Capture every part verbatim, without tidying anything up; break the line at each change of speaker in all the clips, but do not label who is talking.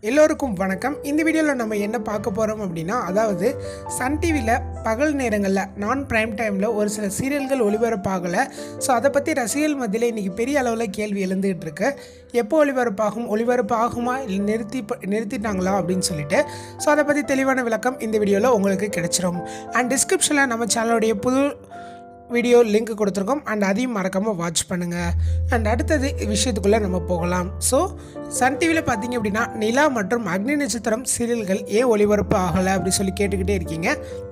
எல்லோருக்கும் வணக்கம். இந்த வீடியோவில் நம்ம என்ன பார்க்க போகிறோம் அப்படின்னா, அதாவது சன் டிவியில் பகல் நேரங்களில் நான் ப்ரைம் டைமில் ஒரு சில சீரியல்கள் ஒளிபரப்பாகலை. ஸோ அதை பற்றி ரசிகர்கள் மத்தியில் இன்றைக்கி பெரிய அளவில் கேள்வி எழுந்துகிட்டு இருக்கு. எப்போ ஒளிபரப்பாகும், ஒளிபரப்பு ஆகுமா, இல்லை நிறுத்தி நிறுத்திட்டாங்களா அப்படின்னு சொல்லிட்டு. ஸோ அதை பற்றி தெளிவான விளக்கம் இந்த வீடியோவில் உங்களுக்கு கிடைச்சிரும். அண்ட் டிஸ்கிரிப்ஷனில் நம்ம சேனலுடைய புது வீடியோ லிங்க் கொடுத்துருக்கோம். அண்ட் அதையும் மறக்காமல் வாட்ச் பண்ணுங்கள். அண்ட் அடுத்தது விஷயத்துக்குள்ளே நம்ம போகலாம். ஸோ சன் டிவியில் பார்த்தீங்க அப்படின்னா நிலா மற்றும் அக்னி நட்சத்திரம் சீரியல்கள் ஏன் ஒளிபரப்பு ஆகலை அப்படி சொல்லி கேட்டுக்கிட்டே இருக்கீங்க.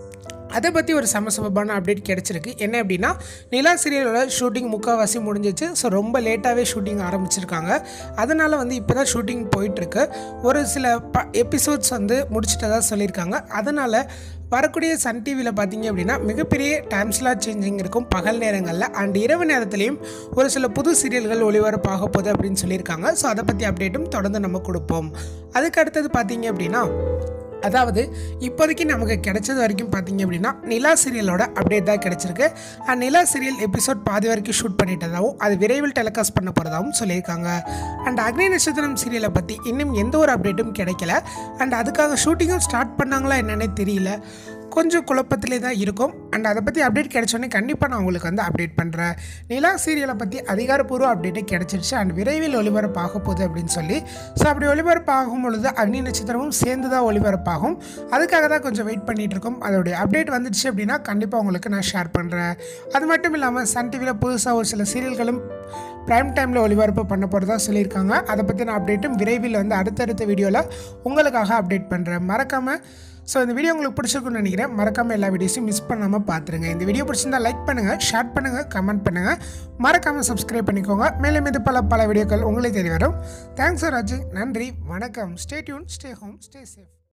அதை பற்றி ஒரு சமசமப்பான அப்டேட் கிடச்சிருக்கு. என்ன அப்படின்னா, நிலா சீரியலோட ஷூட்டிங் முக்கால்வாசி முடிஞ்சிச்சு. ஸோ ரொம்ப லேட்டாகவே ஷூட்டிங் ஆரம்பிச்சிருக்காங்க. அதனால் வந்து இப்போ தான் ஷூட்டிங் போயிட்டுருக்கு. ஒரு சில ப எபிசோட்ஸ் வந்து முடிச்சிட்டதாக சொல்லியிருக்காங்க. அதனால் வரக்கூடிய சன் டிவியில் பார்த்தீங்க அப்படின்னா மிகப்பெரிய டைம் ஸ்லாட் சேஞ்சிங் இருக்கும் பகல் நேரங்களில். அண்ட் இரவு நேரத்துலையும் ஒரு சில புது சீரியல்கள் ஒளிபரப்பாக போகுது அப்படின்னு சொல்லியிருக்காங்க. ஸோ அதை பற்றி அப்டேட்டும் தொடர்ந்து நம்ம கொடுப்போம். அதுக்கு அடுத்தது பார்த்தீங்க அப்படின்னா, அதாவது இப்போதைக்கு நமக்கு கிடைச்சது வரைக்கும் பார்த்தீங்க அப்படின்னா நிலா சீரியலோட அப்டேட் தான் கிடச்சிருக்கு. அண்ட் நிலா சீரியல் எபிசோட் பாதி வரைக்கும் ஷூட் பண்ணிட்டதாகவும் அது விரைவில் டெலிகாஸ்ட் பண்ண போகிறதாகவும் சொல்லியிருக்காங்க. அண்ட் அக்னி நட்சத்திரம் சீரியலை பற்றி இன்னும் எந்த ஒரு அப்டேட்டும் கிடைக்கல. அண்ட் அதுக்காக ஷூட்டிங்கும் ஸ்டார்ட் பண்ணாங்களா என்னன்னே தெரியல. கொஞ்சம் குழப்பத்திலே தான் இருக்கும். அண்ட் அதை பற்றி அப்டேட் கிடைச்சோன்னே கண்டிப்பாக நான் உங்களுக்கு வந்து அப்டேட் பண்ணுறேன். நிலா சீரியலை பற்றி அதிகாரப்பூர்வ அப்டேட்டே கிடச்சிருச்சு. அண்ட் விரைவில் ஒளிபரப்பாக போகுது அப்படின்னு சொல்லி. ஸோ அப்படி ஒளிபரப்பாகும் பொழுது அக்னி நட்சத்திரமும் சேர்ந்து தான் ஒளிபரப்பாகும். அதுக்காக தான் கொஞ்சம் வெயிட் பண்ணிகிட்டு இருக்கோம். அதோடைய அப்டேட் வந்துடுச்சு அப்படின்னா கண்டிப்பாக உங்களுக்கு நான் ஷேர் பண்ணுறேன். அது மட்டும் இல்லாமல் சன் டிவியில் புதுசாக ஒரு சில சீரியல்களும் ப்ரைம் டைமில் ஒளிபரப்பு பண்ண போகிறதா சொல்லியிருக்காங்க. அதை பற்றின அப்டேட்டும் விரைவில் வந்து அடுத்தடுத்த வீடியோவில் உங்களுக்காக அப்டேட் பண்ணுறேன். மறக்காமல் ஸோ இந்த வீடியோ உங்களுக்கு பிடிச்சிருக்குன்னு நினைக்கிறேன். மறக்காமல் எல்லா வீடியோஸையும் மிஸ் பண்ணாமல் பார்த்துருங்க. இந்த வீடியோ பிடிச்சிருந்தால் லைக் பண்ணுங்கள், ஷேர் பண்ணுங்கள், கமெண்ட் பண்ணுங்கள். மறக்காமல் சப்ஸ்கிரைப் பண்ணிக்கோங்க. மேலும் இது பல பல வீடியோக்கள் உங்களுக்கு தெரிய வரும். தேங்க்ஸ் ஃபார் வாட்சிங். நன்றி, வணக்கம். Stay tune, stay home, stay safe.